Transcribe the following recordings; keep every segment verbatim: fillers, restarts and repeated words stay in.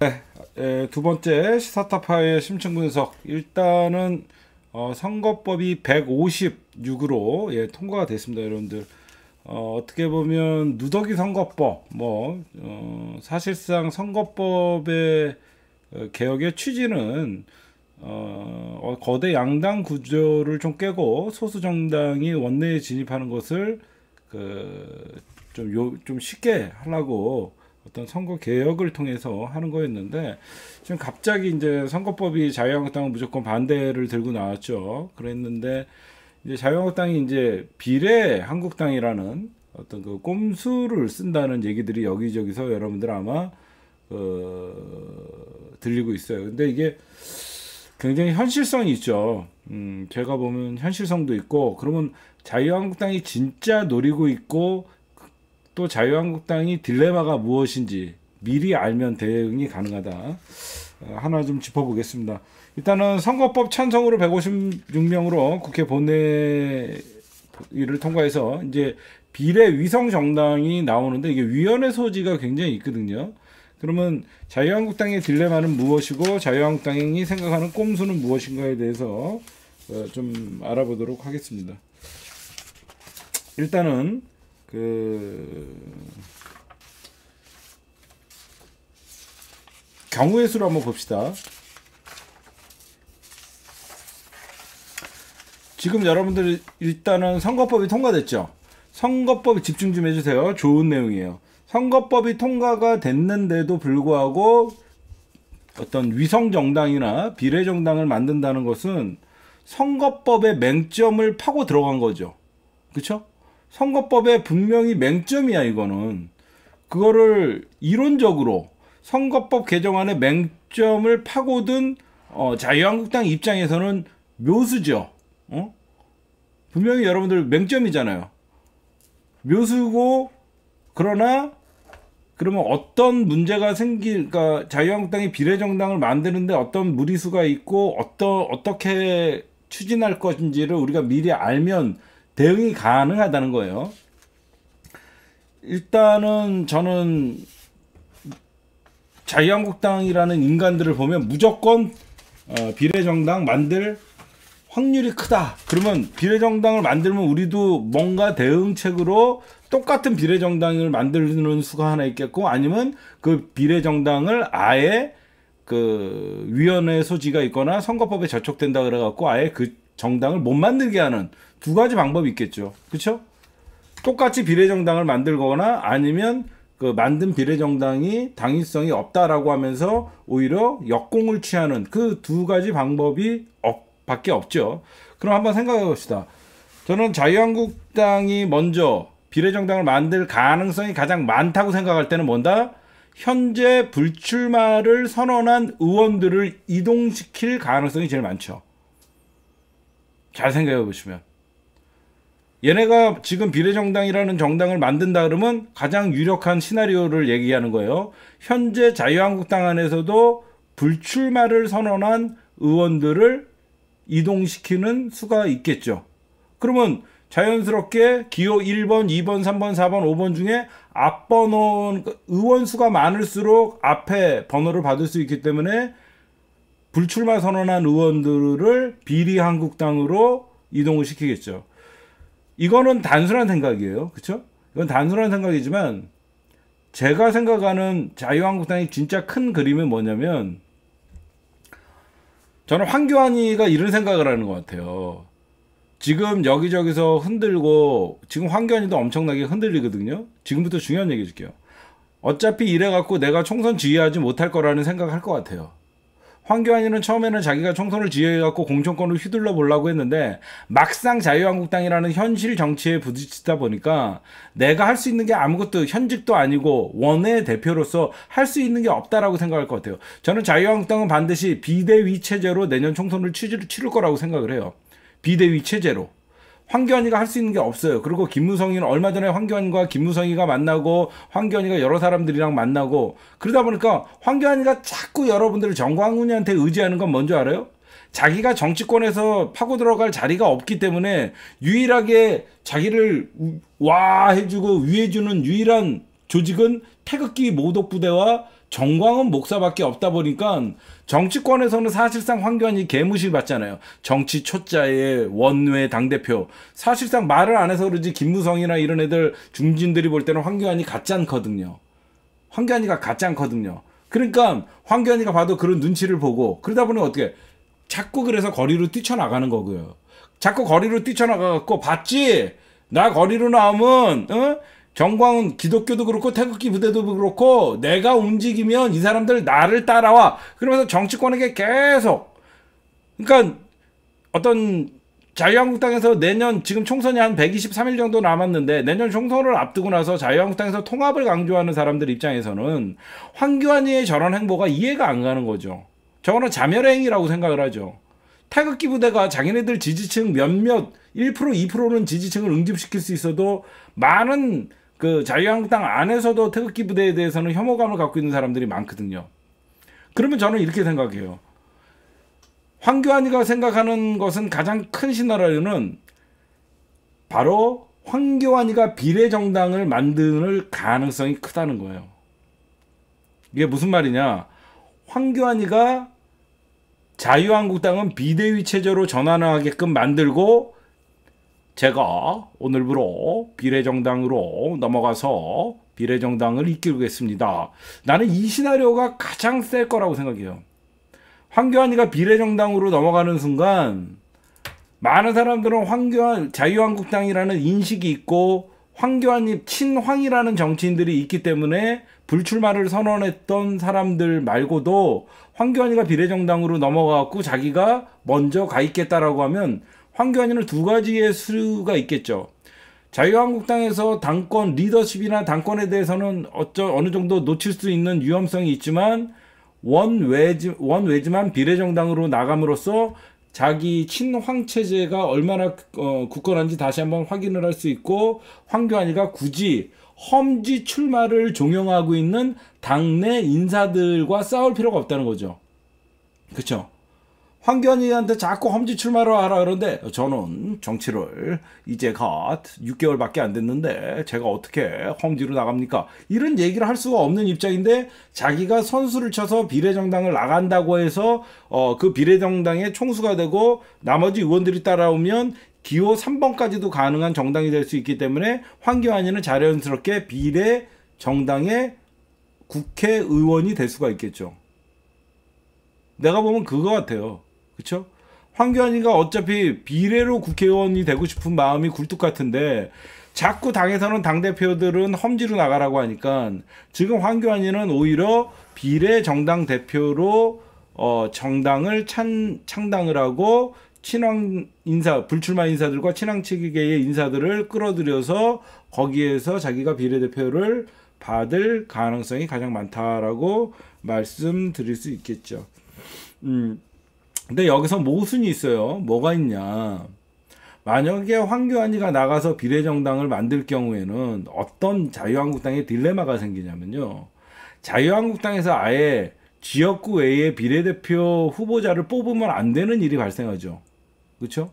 에, 두 번째 시사타파의 심층 분석. 일단은 어, 선거법이 백오십육으로 예, 통과가 됐습니다, 여러분들. 어, 어떻게 보면 누더기 선거법, 뭐 어, 사실상 선거법의 어, 개혁의 취지는 어, 어, 거대 양당 구조를 좀 깨고 소수 정당이 원내에 진입하는 것을 그, 좀, 요, 좀 쉽게 하려고 어떤 선거 개혁을 통해서 하는 거였는데, 지금 갑자기 이제 선거법이 자유한국당은 무조건 반대를 들고 나왔죠. 그랬는데 이제 자유한국당이 이제 비례 한국당이라는 어떤 그 꼼수를 쓴다는 얘기들이 여기저기서 여러분들 아마 어, 들리고 있어요. 근데 이게 굉장히 현실성이 있죠. 음, 제가 보면 현실성도 있고, 그러면 자유한국당이 진짜 노리고 있고, 또 자유한국당이 딜레마가 무엇인지 미리 알면 대응이 가능하다. 어, 하나 좀 짚어보겠습니다. 일단은 선거법 찬성으로 백오십육 명으로 국회 본회의를 통과해서 이제 비례 위성 정당이 나오는데, 이게 위헌의 소지가 굉장히 있거든요. 그러면 자유한국당의 딜레마는 무엇이고 자유한국당이 생각하는 꼼수는 무엇인가에 대해서 어, 좀 알아보도록 하겠습니다. 일단은 그 경우의 수를 한번 봅시다. 지금 여러분들 일단은 선거법이 통과됐죠. 선거법에 집중 좀 해주세요. 좋은 내용이에요. 선거법이 통과가 됐는데도 불구하고 어떤 위성정당이나 비례정당을 만든다는 것은 선거법의 맹점을 파고 들어간 거죠. 그쵸? 선거법에 분명히 맹점이야, 이거는. 그거를 이론적으로 선거법 개정안의 맹점을 파고든 어, 자유한국당 입장에서는 묘수죠. 어? 분명히 여러분들 맹점이잖아요. 묘수고, 그러나 그러면 어떤 문제가 생길, 그러니까 자유한국당이 비례정당을 만드는데 어떤 무리수가 있고 어떤 어떻게 추진할 것인지를 우리가 미리 알면 대응이 가능하다는 거예요. 일단은 저는 자유한국당이라는 인간들을 보면 무조건 어, 비례정당 만들 확률이 크다. 그러면 비례정당을 만들면 우리도 뭔가 대응책으로 똑같은 비례정당을 만드는 수가 하나 있겠고, 아니면 그 비례정당을 아예 그 위원회 소지가 있거나 선거법에 저촉된다 그래갖고 아예 그 정당을 못 만들게 하는 두 가지 방법이 있겠죠. 그렇죠? 똑같이 비례정당을 만들거나 아니면 그 만든 비례정당이 당위성이 없다라고 하면서 오히려 역공을 취하는 그 두 가지 방법이 없, 밖에 없죠. 그럼 한번 생각해 봅시다. 저는 자유한국당이 먼저 비례정당을 만들 가능성이 가장 많다고 생각할 때는 뭔다? 현재 불출마를 선언한 의원들을 이동시킬 가능성이 제일 많죠. 잘 생각해 보시면. 얘네가 지금 비례정당이라는 정당을 만든다 그러면 가장 유력한 시나리오를 얘기하는 거예요. 현재 자유한국당 안에서도 불출마를 선언한 의원들을 이동시키는 수가 있겠죠. 그러면 자연스럽게 기호 일 번, 이 번, 삼 번, 사 번, 오 번 중에 앞번호 의원 수가 많을수록 앞에 번호를 받을 수 있기 때문에 불출마 선언한 의원들을 비례한국당으로 이동을 시키겠죠. 이거는 단순한 생각이에요. 그렇죠? 이건 단순한 생각이지만 제가 생각하는 자유한국당의 진짜 큰 그림은 뭐냐면, 저는 황교안이가 이런 생각을 하는 것 같아요. 지금 여기저기서 흔들고, 지금 황교안이도 엄청나게 흔들리거든요. 지금부터 중요한 얘기 해줄게요. 어차피 이래갖고 내가 총선 지휘하지 못할 거라는 생각을 할 것 같아요. 황교안이는 처음에는 자기가 총선을 지휘해갖고 공천권을 휘둘러 보려고 했는데, 막상 자유한국당이라는 현실 정치에 부딪히다 보니까 내가 할 수 있는 게 아무것도, 현직도 아니고 원외 대표로서 할 수 있는 게 없다라고 생각할 것 같아요. 저는 자유한국당은 반드시 비대위 체제로 내년 총선을 치를, 치를 거라고 생각을 해요. 비대위 체제로. 황교안이가 할 수 있는 게 없어요. 그리고 김무성이는 얼마 전에 황교안과 김무성이가 만나고 황교안이가 여러 사람들이랑 만나고, 그러다 보니까 황교안이가 자꾸 여러분들을 정광훈이한테 의지하는 건 뭔지 알아요? 자기가 정치권에서 파고 들어갈 자리가 없기 때문에 유일하게 자기를 와 해주고 위해주는 유일한 조직은 태극기 모독부대와 정광훈 목사밖에 없다 보니까 정치권에서는 사실상 황교안이 개무시를 받잖아요. 정치 초짜의 원외 당대표. 사실상 말을 안 해서 그러지 김무성이나 이런 애들 중진들이 볼 때는 황교안이 같지 않거든요. 황교안이가 같지 않거든요. 그러니까 황교안이가 봐도 그런 눈치를 보고 그러다 보니 어떻게 자꾸 그래서 거리로 뛰쳐나가는 거고요. 자꾸 거리로 뛰쳐나가갖고 봤지? 나 거리로 나오면 어? 정광훈 기독교도 그렇고 태극기 부대도 그렇고 내가 움직이면 이 사람들 나를 따라와. 그러면서 정치권에게 계속 그러니까 어떤 자유한국당에서 내년 지금 총선이 한 백이십삼 일 정도 남았는데 내년 총선을 앞두고 나서 자유한국당에서 통합을 강조하는 사람들 입장에서는 황교안이의 저런 행보가 이해가 안 가는 거죠. 저거는 자멸행위라고 생각을 하죠. 태극기 부대가 자기네들 지지층 몇몇 일 퍼센트 이 퍼센트는 지지층을 응집시킬 수 있어도 많은 그 자유한국당 안에서도 태극기 부대에 대해서는 혐오감을 갖고 있는 사람들이 많거든요. 그러면 저는 이렇게 생각해요. 황교안이가 생각하는 것은 가장 큰 시나리오는 바로 황교안이가 비례정당을 만들 가능성이 크다는 거예요. 이게 무슨 말이냐? 황교안이가 자유한국당은 비대위 체제로 전환하게끔 만들고 제가 오늘부로 비례정당으로 넘어가서 비례정당을 이끌겠습니다. 나는 이 시나리오가 가장 셀 거라고 생각해요. 황교안이가 비례정당으로 넘어가는 순간 많은 사람들은 황교안 자유한국당이라는 인식이 있고 황교안이 친황이라는 정치인들이 있기 때문에 불출마를 선언했던 사람들 말고도 황교안이가 비례정당으로 넘어가고 자기가 먼저 가 있겠다라고 하면 황교안이는 두 가지의 수가 있겠죠. 자유한국당에서 당권 리더십이나 당권에 대해서는 어쩌, 어느 정도 놓칠 수 있는 위험성이 있지만 원외지, 원외지만 비례정당으로 나감으로써 자기 친황 체제가 얼마나 어, 굳건한지 다시 한번 확인을 할 수 있고 황교안이가 굳이 험지 출마를 종용하고 있는 당내 인사들과 싸울 필요가 없다는 거죠. 그렇죠? 황교안이한테 자꾸 험지 출마를 하라 그러는데 저는 정치를 이제 갓 육 개월밖에 안 됐는데 제가 어떻게 험지로 나갑니까? 이런 얘기를 할 수가 없는 입장인데 자기가 선수를 쳐서 비례정당을 나간다고 해서 어, 그 비례정당의 총수가 되고 나머지 의원들이 따라오면 기호 삼 번까지도 가능한 정당이 될 수 있기 때문에 황교안이는 자연스럽게 비례정당의 국회의원이 될 수가 있겠죠. 내가 보면 그거 같아요. 그쵸? 황교안이가 어차피 비례로 국회의원이 되고 싶은 마음이 굴뚝 같은데 자꾸 당에서는 당대표들은 험지로 나가라고 하니까 지금 황교안이는 오히려 비례정당 대표로 어, 정당을 찬, 창당을 하고 친황 인사, 불출마 인사들과 친황 체계의 인사들을 끌어들여서 거기에서 자기가 비례대표를 받을 가능성이 가장 많다라고 말씀드릴 수 있겠죠. 음. 근데 여기서 모순이 있어요. 뭐가 있냐? 만약에 황교안이가 나가서 비례정당을 만들 경우에는 어떤 자유한국당의 딜레마가 생기냐면요. 자유한국당에서 아예 지역구 외에 비례대표 후보자를 뽑으면 안 되는 일이 발생하죠. 그렇죠?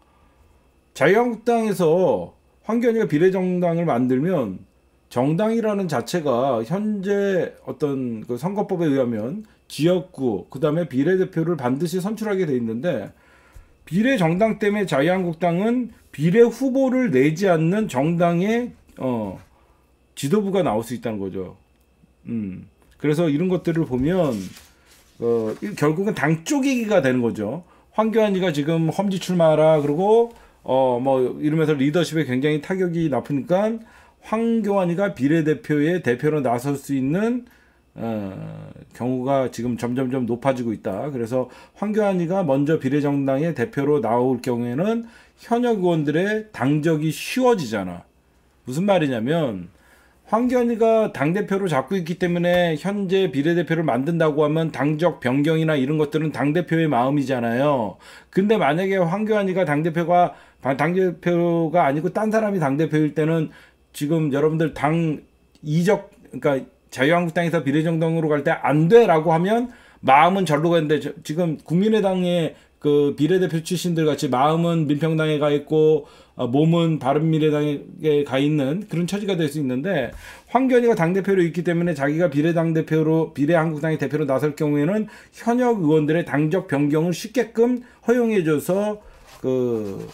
자유한국당에서 황교안이가 비례정당을 만들면 정당이라는 자체가 현재 어떤 그 선거법에 의하면 지역구, 그 다음에 비례대표를 반드시 선출하게 돼 있는데 비례정당 때문에 자유한국당은 비례 후보를 내지 않는 정당의 어, 지도부가 나올 수 있다는 거죠. 음, 그래서 이런 것들을 보면 어, 결국은 당 쪼개기가 되는 거죠. 황교안이가 지금 험지 출마하라 그러고 어, 뭐 이러면서 리더십에 굉장히 타격이 나쁘니까 황교안이가 비례대표의 대표로 나설 수 있는 어, 경우가 지금 점점점 높아지고 있다. 그래서 황교안이가 먼저 비례정당의 대표로 나올 경우에는 현역 의원들의 당적이 쉬워지잖아. 무슨 말이냐면 황교안이가 당대표로 잡고 있기 때문에 현재 비례대표를 만든다고 하면 당적 변경이나 이런 것들은 당대표의 마음이잖아요. 근데 만약에 황교안이가 당대표가 당대표가 아니고 딴 사람이 당대표일 때는 지금 여러분들 당 이적 그러니까 자유한국당에서 비례정당으로 갈 때 안 돼라고 하면 마음은 절로 가는데 지금 국민의당의 그 비례대표 출신들 같이 마음은 민평당에 가 있고 어, 몸은 바른미래당에 가 있는 그런 처지가 될 수 있는데, 황교안이가 당대표로 있기 때문에 자기가 비례당대표로, 비례한국당의 대표로 나설 경우에는 현역 의원들의 당적 변경을 쉽게끔 허용해줘서 그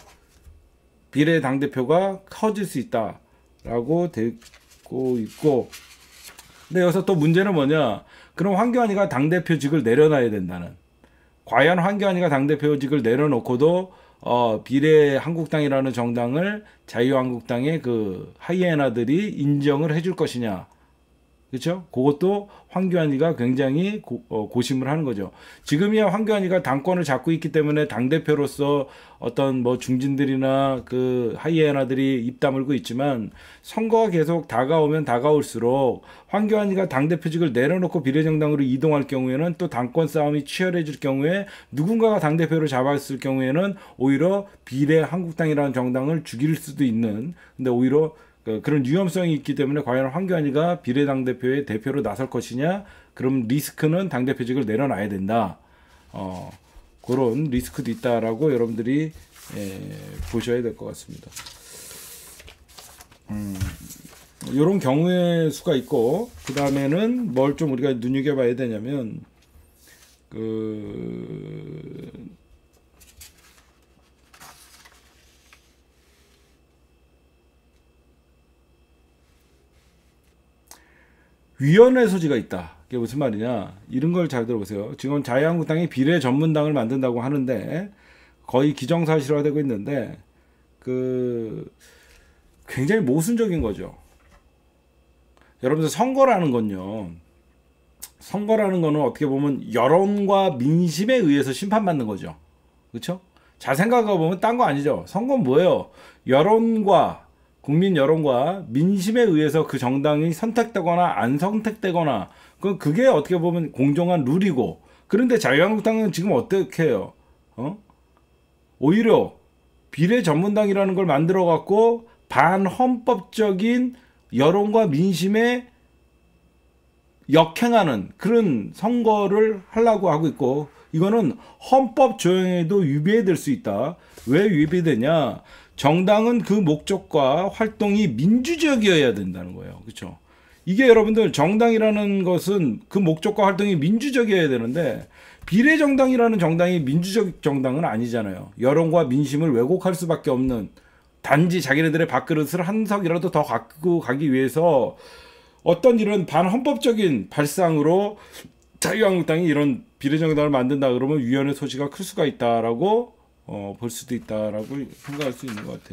비례당대표가 커질 수 있다라고 되고 있고, 근데 여기서 또 문제는 뭐냐, 그럼 황교안이가 당대표직을 내려놔야 된다는, 과연 황교안이가 당대표직을 내려놓고도 어, 비례한국당이라는 정당을 자유한국당의 그 하이에나들이 인정을 해줄 것이냐, 그렇죠? 그것도 황교안이가 굉장히 고, 어, 고심을 하는 거죠. 지금이야 황교안이가 당권을 잡고 있기 때문에 당대표로서 어떤 뭐 중진들이나 그 하이에나들이 입 다물고 있지만, 선거가 계속 다가오면 다가올수록 황교안이가 당대표직을 내려놓고 비례정당으로 이동할 경우에는 또 당권 싸움이 치열해질 경우에 누군가가 당대표를 잡았을 경우에는 오히려 비례한국당이라는 정당을 죽일 수도 있는, 근데 오히려 그런 위험성이 있기 때문에 과연 황교안이가 비례당대표의 대표로 나설 것이냐, 그럼 리스크는 당대표직을 내려놔야 된다. 어, 그런 리스크도 있다라고 여러분들이 예, 보셔야 될 것 같습니다. 음, 이런 경우의 수가 있고, 그 다음에는 뭘 좀 우리가 눈여겨봐야 되냐면, 그 위원회 소지가 있다. 이게 무슨 말이냐? 이런 걸 잘 들어보세요. 지금 자유한국당이 비례 전문당을 만든다고 하는데 거의 기정사실화되고 있는데, 그 굉장히 모순적인 거죠. 여러분들, 선거라는 건요, 선거라는 거는 어떻게 보면 여론과 민심에 의해서 심판받는 거죠. 그렇죠? 잘 생각해 보면 딴 거 아니죠. 선거는 뭐예요? 여론과 국민 여론과 민심에 의해서 그 정당이 선택되거나 안 선택되거나, 그 그게 어떻게 보면 공정한 룰이고. 그런데 자유한국당은 지금 어떻게 해요? 어? 오히려 비례 전문당이라는 걸 만들어 갖고 반헌법적인 여론과 민심에 역행하는 그런 선거를 하려고 하고 있고, 이거는 헌법 조항에도 위배될 수 있다. 왜 위배되냐? 정당은 그 목적과 활동이 민주적이어야 된다는 거예요. 그렇죠? 이게 여러분들, 정당이라는 것은 그 목적과 활동이 민주적이어야 되는데, 비례정당이라는 정당이 민주적 정당은 아니잖아요. 여론과 민심을 왜곡할 수밖에 없는, 단지 자기네들의 밥그릇을 한 석이라도 더 갖고 가기 위해서 어떤 이런 반헌법적인 발상으로 자유한국당이 이런 비례정당을 만든다 그러면 위원회 소지가 클 수가 있다라고 어, 볼 수도 있다라고 생각할 수 있는 것 같아요.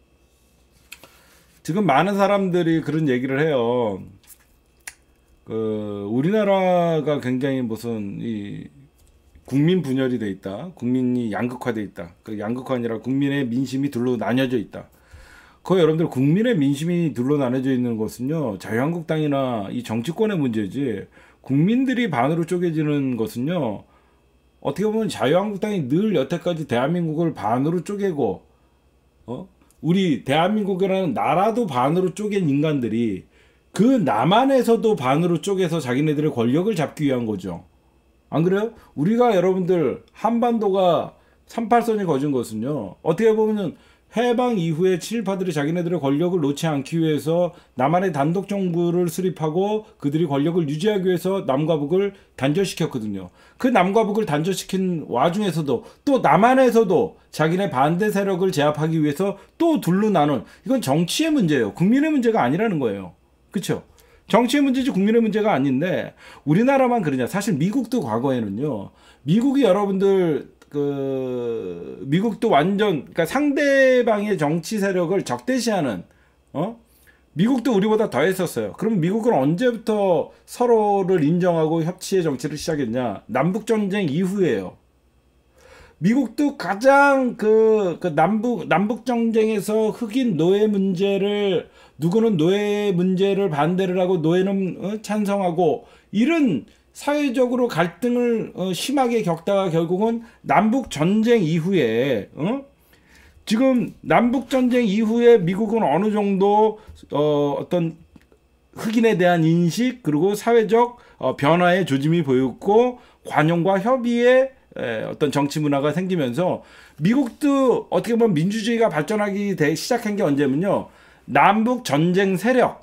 지금 많은 사람들이 그런 얘기를 해요. 그 우리나라가 굉장히 무슨 이 국민 분열이 돼 있다. 국민이 양극화돼 있다. 그 양극화 아니라 국민의 민심이 둘로 나뉘어져 있다. 그 여러분들, 국민의 민심이 둘로 나눠져 있는 것은요, 자유한국당이나 이 정치권의 문제지, 국민들이 반으로 쪼개지는 것은요, 어떻게 보면 자유한국당이 늘 여태까지 대한민국을 반으로 쪼개고, 어? 우리 대한민국이라는 나라도 반으로 쪼갠 인간들이 그 남한에서도 반으로 쪼개서 자기네들의 권력을 잡기 위한 거죠. 안 그래요? 우리가 여러분들 한반도가 삼팔선이 거진 것은요, 어떻게 보면 해방 이후에 친일파들이 자기네들의 권력을 놓지 않기 위해서 남한의 단독 정부를 수립하고 그들이 권력을 유지하기 위해서 남과 북을 단절시켰거든요. 그 남과 북을 단절시킨 와중에서도 또 남한에서도 자기네 반대 세력을 제압하기 위해서 또 둘로 나눈, 이건 정치의 문제예요. 국민의 문제가 아니라는 거예요. 그렇죠? 정치의 문제지 국민의 문제가 아닌데, 우리나라만 그러냐? 사실 미국도 과거에는요, 미국이 여러분들 그 미국도 완전, 그러니까 상대방의 정치 세력을 적대시하는, 어? 미국도 우리보다 더 했었어요. 그럼 미국은 언제부터 서로를 인정하고 협치의 정치를 시작했냐? 남북 전쟁 이후에요. 미국도 가장 그, 그 남북 남북 전쟁에서 흑인 노예 문제를, 누구는 노예 문제를 반대를 하고 노예는 어? 찬성하고, 이런 사회적으로 갈등을 어, 심하게 겪다가 결국은 남북 전쟁 이후에, 어? 지금 남북 전쟁 이후에 미국은 어느 정도 어, 어떤 흑인에 대한 인식, 그리고 사회적 어, 변화의 조짐이 보였고, 관용과 협의의 에, 어떤 정치 문화가 생기면서 미국도 어떻게 보면 민주주의가 발전하기 대, 시작한 게 언제면요. 남북 전쟁 세력,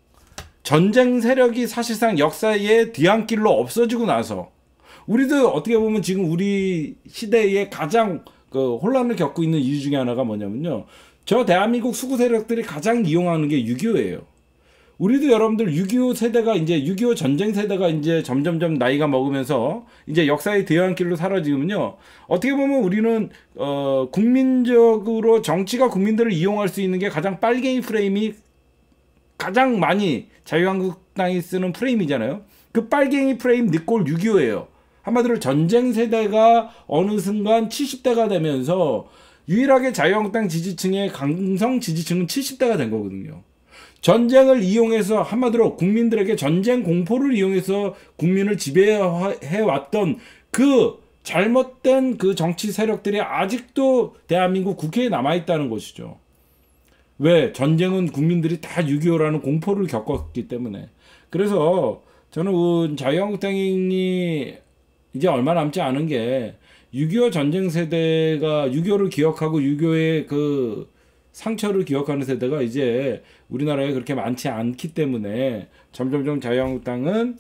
전쟁 세력이 사실상 역사의 뒤안길로 없어지고 나서 우리도 어떻게 보면 지금 우리 시대에 가장 그 혼란을 겪고 있는 이유 중에 하나가 뭐냐면요. 저 대한민국 수구 세력들이 가장 이용하는 게 육이오예요. 우리도 여러분들 육이오 세대가 이제 육이오 전쟁 세대가 이제 점점점 나이가 먹으면서 이제 역사의 뒤안길로 사라지면요. 어떻게 보면 우리는 어 국민적으로 정치가 국민들을 이용할 수 있는 게 가장 빨갱이 프레임이 가장 많이 자유한국당이 쓰는 프레임이잖아요. 그 빨갱이 프레임 닉골 육이오예요. 한마디로 전쟁 세대가 어느 순간 칠십 대가 되면서 유일하게 자유한국당 지지층의 강성 지지층은 칠십 대가 된 거거든요. 전쟁을 이용해서 한마디로 국민들에게 전쟁 공포를 이용해서 국민을 지배해 왔던 그 잘못된 그 정치 세력들이 아직도 대한민국 국회에 남아있다는 것이죠. 왜? 전쟁은 국민들이 다 육이오라는 공포를 겪었기 때문에. 그래서 저는 자유한국당이 이제 얼마 남지 않은 게 육이오 전쟁 세대가 육이오를 기억하고 육이오의 그 상처를 기억하는 세대가 이제 우리나라에 그렇게 많지 않기 때문에 점점점 자유한국당은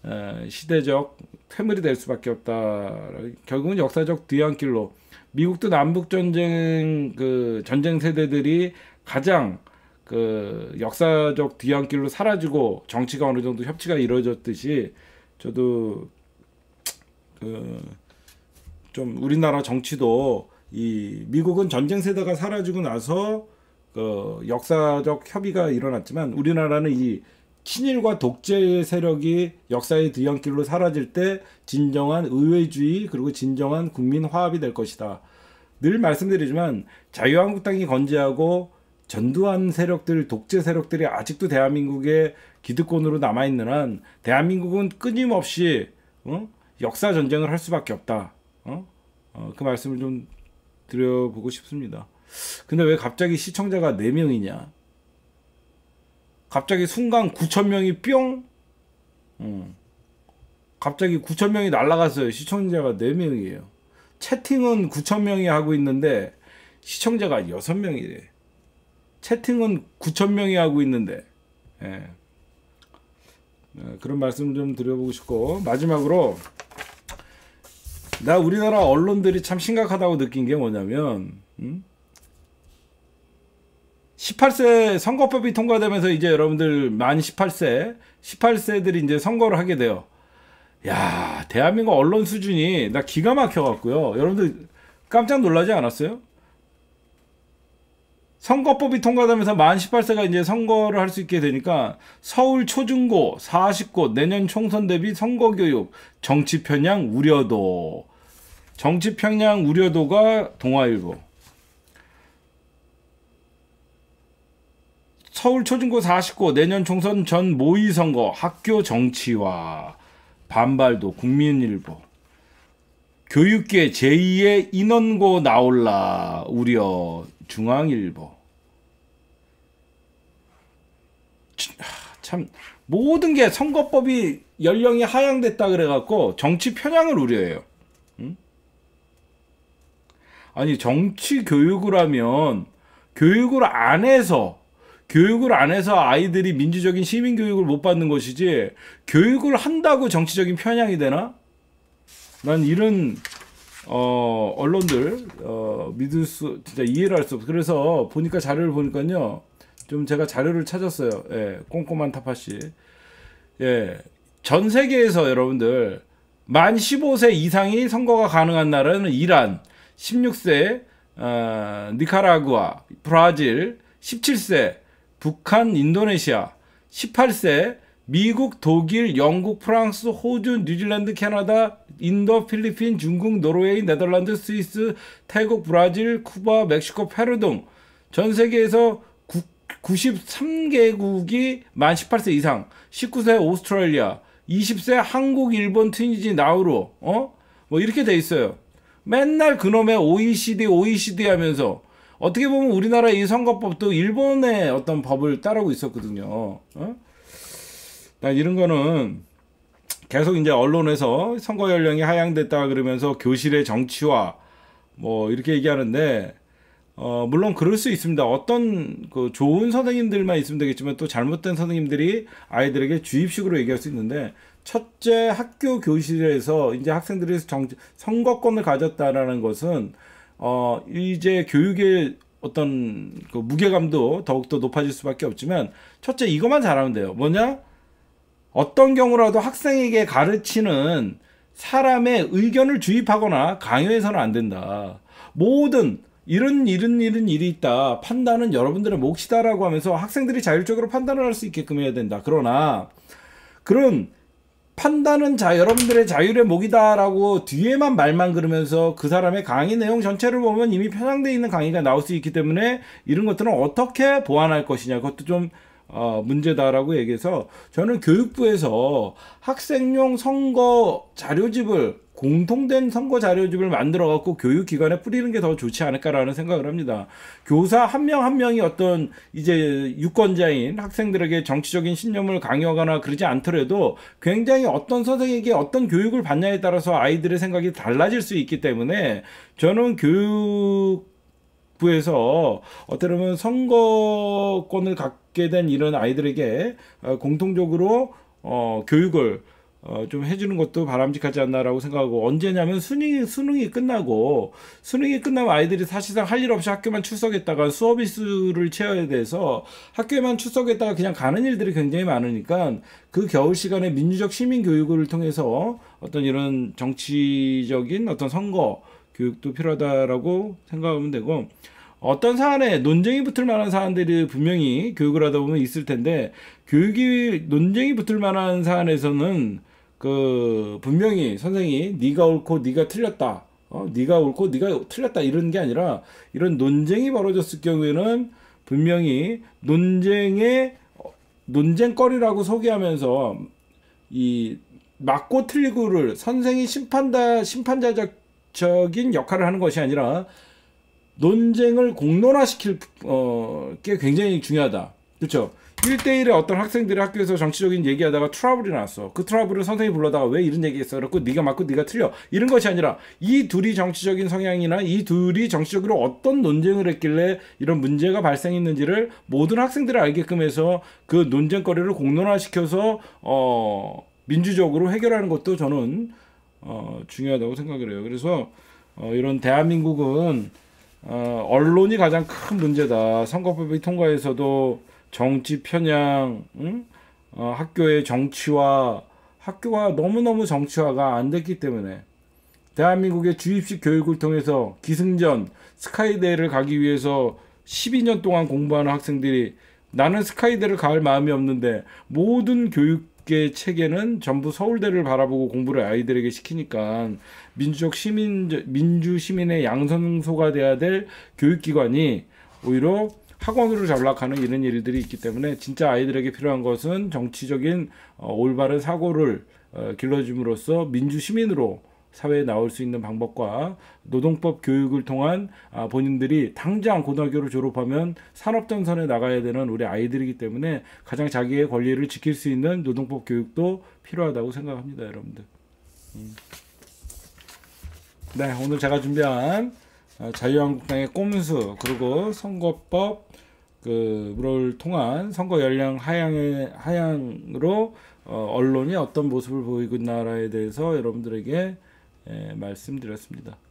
시대적 퇴물이 될 수밖에 없다. 결국은 역사적 뒤안길로 미국도 남북 전쟁 그 전쟁 세대들이 가장 그 역사적 뒤안길로 사라지고 정치가 어느 정도 협치가 이루어졌듯이 저도 그 좀 우리나라 정치도 이 미국은 전쟁 세대가 사라지고 나서 그 역사적 협의가 일어났지만 우리나라는 이 친일과 독재 세력이 역사의 뒤안길로 사라질 때 진정한 의회주의 그리고 진정한 국민 화합이 될 것이다. 늘 말씀드리지만 자유한국당이 건재하고 전두환 세력들, 독재 세력들이 아직도 대한민국의 기득권으로 남아있는 한 대한민국은 끊임없이 어? 역사 전쟁을 할 수밖에 없다. 어? 어, 그 말씀을 좀 드려보고 싶습니다. 근데 왜 갑자기 시청자가 네 명이냐? 갑자기 순간 구천 명이 뿅? 어. 갑자기 구천 명이 날아갔어요. 시청자가 네 명이에요. 채팅은 구천 명이 하고 있는데 시청자가 여섯 명이래. 채팅은 구천 명이 하고 있는데 예. 예, 그런 말씀 좀 드려보고 싶고 마지막으로 나 우리나라 언론들이 참 심각하다고 느낀 게 뭐냐면 음? 십팔 세 선거법이 통과되면서 이제 여러분들 만 십팔 세 십팔 세들이 이제 선거를 하게 돼요. 야, 대한민국 언론 수준이 나 기가 막혀 갖고요. 여러분들 깜짝 놀라지 않았어요? 선거법이 통과되면서 만 십팔 세가 이제 선거를 할 수 있게 되니까 서울 초중고 사십 곳 내년 총선 대비 선거교육 정치 편향 우려도 정치 편향 우려도가 동아일보 서울 초중고 사십 곳 내년 총선 전 모의선거 학교 정치화 반발도 국민일보 교육계 제이의 인원고 나올라 우려 중앙일보 참 모든 게 선거법이 연령이 하향됐다 그래갖고 정치 편향을 우려해요. 응? 아니 정치 교육을 하면 교육을 안 해서 교육을 안 해서 아이들이 민주적인 시민 교육을 못 받는 것이지 교육을 한다고 정치적인 편향이 되나? 난 이런 어, 언론들 어, 믿을 수 진짜 이해를 할 수 없어. 그래서 보니까 자료를 보니까요. 좀 제가 자료를 찾았어요. 예, 꼼꼼한 타파씨. 예, 전 세계에서 여러분들 만 십오 세 이상이 선거가 가능한 나라는 이란, 십육 세 어, 니카라구아, 브라질, 십칠 세 북한, 인도네시아, 십팔 세 미국, 독일, 영국, 프랑스, 호주, 뉴질랜드, 캐나다, 인도, 필리핀, 중국, 노르웨이, 네덜란드, 스위스, 태국, 브라질, 쿠바, 멕시코, 페루 등 전 세계에서 구십삼 개국이 만 십팔 세 이상, 십구 세 오스트레일리아, 이십 세 한국, 일본, 튀니지, 나우루, 어? 뭐 이렇게 돼 있어요. 맨날 그놈의 오이시디, 오이시디 하면서 어떻게 보면 우리나라 이 선거법도 일본의 어떤 법을 따르고 있었거든요. 어? 나 이런 거는 계속 이제 언론에서 선거 연령이 하향됐다 그러면서 교실의 정치화 뭐 이렇게 얘기하는데 어 물론 그럴 수 있습니다. 어떤 그 좋은 선생님들만 있으면 되겠지만 또 잘못된 선생님들이 아이들에게 주입식으로 얘기할 수 있는데 첫째 학교 교실에서 이제 학생들이 정, 선거권을 가졌다라는 것은 어 이제 교육의 어떤 그 무게감도 더욱더 높아질 수밖에 없지만 첫째 이것만 잘하면 돼요. 뭐냐? 어떤 경우라도 학생에게 가르치는 사람의 의견을 주입하거나 강요해서는 안 된다. 모든 이런 이런 이런 일이 있다. 판단은 여러분들의 몫이다라고 하면서 학생들이 자율적으로 판단을 할 수 있게끔 해야 된다. 그러나 그런 판단은 자 여러분들의 자율의 몫이다라고 뒤에만 말만 그러면서 그 사람의 강의 내용 전체를 보면 이미 편향되어 있는 강의가 나올 수 있기 때문에 이런 것들은 어떻게 보완할 것이냐 그것도 좀 어, 문제다라고 얘기해서 저는 교육부에서 학생용 선거 자료집을 공통된 선거 자료집을 만들어 갖고 교육기관에 뿌리는 게 더 좋지 않을까라는 생각을 합니다. 교사 한 명 한 명이 어떤 이제 유권자인 학생들에게 정치적인 신념을 강요하거나 그러지 않더라도 굉장히 어떤 선생에게 어떤 교육을 받냐에 따라서 아이들의 생각이 달라질 수 있기 때문에 저는 교육 부에서 어떻게 보면 선거권을 갖게 된 이런 아이들에게 공통적으로 어, 교육을 어, 좀 해주는 것도 바람직하지 않나라고 생각하고 언제냐면 수능이, 수능이 끝나고 수능이 끝나면 아이들이 사실상 할 일 없이 학교만 출석했다가 수업 일수를 채워야 돼서 학교에만 출석했다가 그냥 가는 일들이 굉장히 많으니까 그 겨울 시간에 민주적 시민 교육을 통해서 어떤 이런 정치적인 어떤 선거 교육도 필요하다라고 생각하면 되고 어떤 사안에 논쟁이 붙을 만한 사안들이 분명히 교육을 하다 보면 있을 텐데 교육이 논쟁이 붙을 만한 사안에서는 그 분명히 선생이 네가 옳고 네가 틀렸다 어 네가 옳고 네가 틀렸다 이런 게 아니라 이런 논쟁이 벌어졌을 경우에는 분명히 논쟁의 논쟁거리라고 소개하면서 이 맞고 틀리고를 선생이 심판다 심판자적인 역할을 하는 것이 아니라 논쟁을 공론화시킬 어, 게 굉장히 중요하다. 그렇죠? 일 대일에 어떤 학생들이 학교에서 정치적인 얘기하다가 트러블이 났어. 그 트러블을 선생님이 불러다가 왜 이런 얘기했어? 그래갖고 네가 맞고 네가 틀려. 이런 것이 아니라 이 둘이 정치적인 성향이나 이 둘이 정치적으로 어떤 논쟁을 했길래 이런 문제가 발생했는지를 모든 학생들이 알게끔 해서 그 논쟁거리를 공론화시켜서 어, 민주적으로 해결하는 것도 저는 어, 중요하다고 생각을 해요. 그래서 어, 이런 대한민국은 어, 언론이 가장 큰 문제다. 선거법이 통과해서도 정치 편향, 응? 어, 학교의 정치화, 학교가 너무너무 정치화가 안 됐기 때문에 대한민국의 주입식 교육을 통해서 기승전, 스카이대를 가기 위해서 십이 년 동안 공부하는 학생들이 나는 스카이대를 갈 마음이 없는데 모든 교육계 체계는 전부 서울대를 바라보고 공부를 아이들에게 시키니까 민주적 시민, 민주 시민의 양성소가 돼야 될 교육기관이 오히려 학원으로 전락하는 이런 일들이 있기 때문에 진짜 아이들에게 필요한 것은 정치적인 어, 올바른 사고를 어, 길러줌으로써 민주 시민으로 사회에 나올 수 있는 방법과 노동법 교육을 통한 아, 본인들이 당장 고등학교를 졸업하면 산업전선에 나가야 되는 우리 아이들이기 때문에 가장 자기의 권리를 지킬 수 있는 노동법 교육도 필요하다고 생각합니다, 여러분들. 음. 네, 오늘 제가 준비한 어, 자유한국당의 꼼수 그리고 선거법 그를 통한 선거 연령 하향의 하향으로 어, 언론이 어떤 모습을 보이고 있나라에 대해서 여러분들에게 예, 말씀드렸습니다.